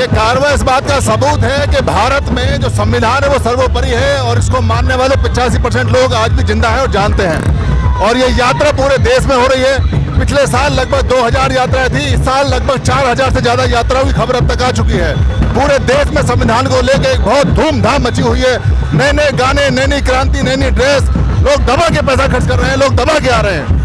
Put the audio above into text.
ये कार्रवाई इस बात का सबूत है कि भारत में जो संविधान है वो सर्वोपरि है और इसको मानने वाले 85% लोग आज भी जिंदा हैं और जानते हैं। और ये यात्रा पूरे देश में हो रही है। पिछले साल लगभग 2000 यात्राएं थी, इस साल लगभग 4000 से ज्यादा यात्राओं की खबर अब तक आ चुकी है। पूरे देश में संविधान को लेकर एक बहुत धूमधाम मची हुई है। नए नए गाने, नई नई क्रांति, नई नई ड्रेस, लोग दबा के पैसा खर्च कर रहे हैं, लोग दबा के आ रहे हैं।